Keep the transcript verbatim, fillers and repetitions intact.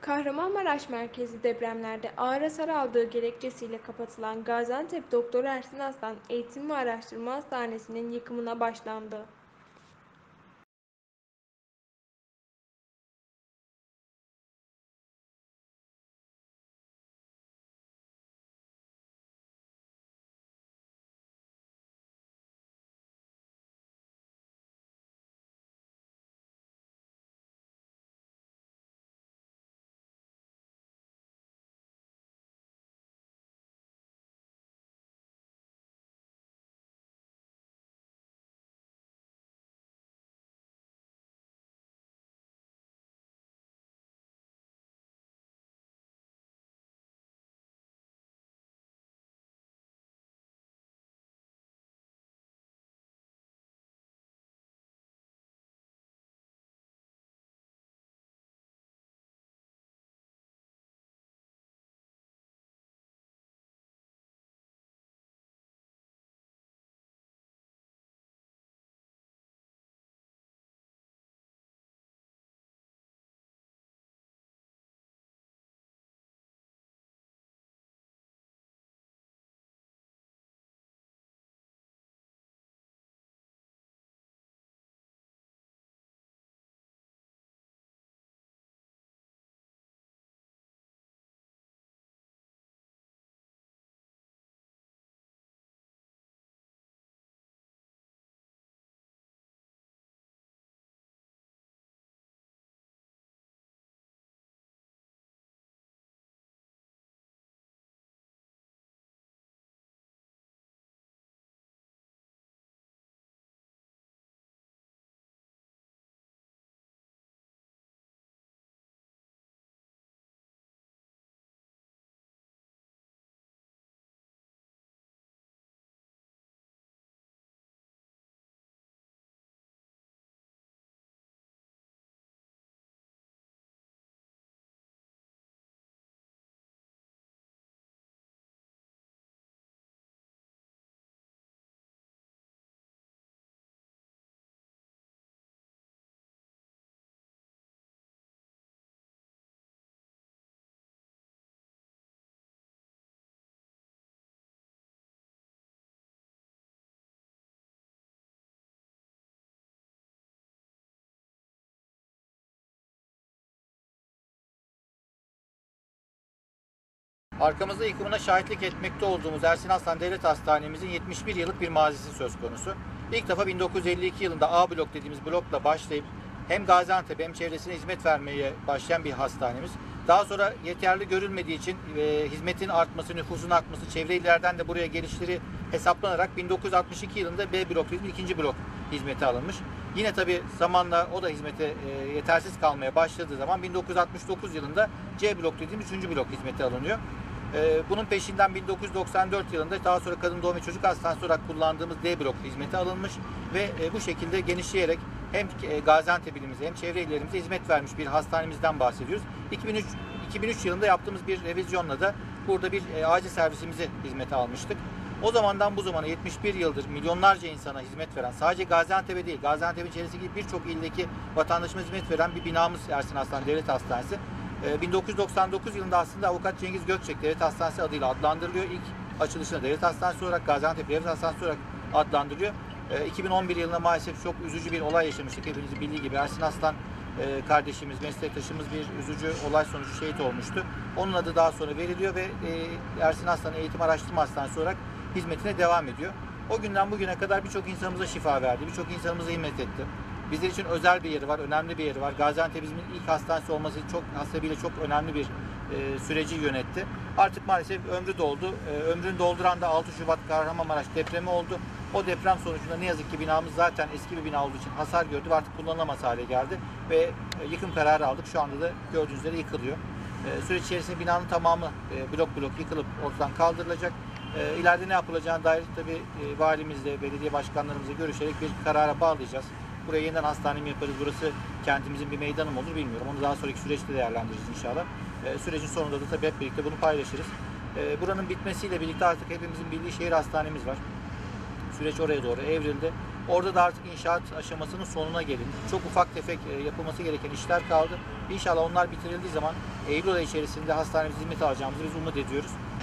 Kahramanmaraş merkezli depremlerde ağır hasar aldığı gerekçesiyle kapatılan Gaziantep Doktor Ersin Aslan Eğitim ve Araştırma Hastanesi'nin yıkımına başlandı. Arkamızda yıkımına şahitlik etmekte olduğumuz Ersin Aslan Devlet Hastanemizin yetmiş bir yıllık bir mazisi söz konusu. İlk defa bin dokuz yüz elli iki yılında A blok dediğimiz blokla başlayıp hem Gaziantep hem çevresine hizmet vermeye başlayan bir hastanemiz. Daha sonra yeterli görülmediği için e, hizmetin artması, nüfusun artması, çevre illerden de buraya gelişleri hesaplanarak bin dokuz yüz altmış iki yılında B blok dediğimiz ikinci blok hizmete alınmış. Yine tabi zamanla o da hizmete e, yetersiz kalmaya başladığı zaman bin dokuz yüz altmış dokuz yılında C blok dediğimiz üçüncü blok hizmete alınıyor. Bunun peşinden bin dokuz yüz doksan dört yılında daha sonra Kadın Doğum ve Çocuk Hastanesi olarak kullandığımız D blok hizmete alınmış ve bu şekilde genişleyerek hem Gaziantep ilimize hem çevre illerimize hizmet vermiş bir hastanemizden bahsediyoruz. iki bin üç, iki bin üç yılında yaptığımız bir revizyonla da burada bir acil servisimizi hizmete almıştık. O zamandan bu zamana yetmiş bir yıldır milyonlarca insana hizmet veren, sadece Gaziantep'e değil, Gaziantep'in çevresindeki birçok ildeki vatandaşımıza hizmet veren bir binamız Ersin Aslan Devlet Hastanesi. bin dokuz yüz doksan dokuz yılında aslında Avukat Cengiz Gökçek Devlet Hastanesi adıyla adlandırılıyor. İlk açılışına Devlet Hastanesi olarak, Gaziantep Devlet Hastanesi olarak adlandırılıyor. iki bin on bir yılında maalesef çok üzücü bir olay yaşamıştık. Hepinizin bildiği gibi Ersin Aslan kardeşimiz, meslektaşımız bir üzücü olay sonucu şehit olmuştu. Onun adı daha sonra veriliyor ve Ersin Aslan Eğitim Araştırma Hastanesi olarak hizmetine devam ediyor. O günden bugüne kadar birçok insanımıza şifa verdi, birçok insanımıza hizmet etti. Bizler için özel bir yeri var, önemli bir yeri var. Gaziantep'imizin ilk hastanesi olması çok hasebiyle çok önemli bir e, süreci yönetti. Artık maalesef ömrü doldu. E, ömrünü dolduran da altı Şubat Kahramanmaraş depremi oldu. O deprem sonucunda ne yazık ki binamız zaten eski bir bina olduğu için hasar gördü ve artık kullanılamaz hale geldi. Ve e, yıkım kararı aldık. Şu anda da gördüğünüz üzere yıkılıyor. E, süreç içerisinde binanın tamamı e, blok blok yıkılıp ortadan kaldırılacak. E, ileride ne yapılacağına dair tabii e, valimizle, belediye başkanlarımızla görüşerek bir karara bağlayacağız. Buraya yeniden hastane mi yaparız, burası kentimizin bir meydanı mı olur bilmiyorum. Onu daha sonraki süreçte değerlendiririz inşallah. E, sürecin sonunda da tabii hep birlikte bunu paylaşırız. E, buranın bitmesiyle birlikte artık hepimizin bildiği şehir hastanemiz var. Süreç oraya doğru evrildi. Orada da artık inşaat aşamasının sonuna gelin. Çok ufak tefek e, yapılması gereken işler kaldı. İnşallah onlar bitirildiği zaman Eylül ayı içerisinde hastanemizde hizmet alacağımızı biz umut ediyoruz.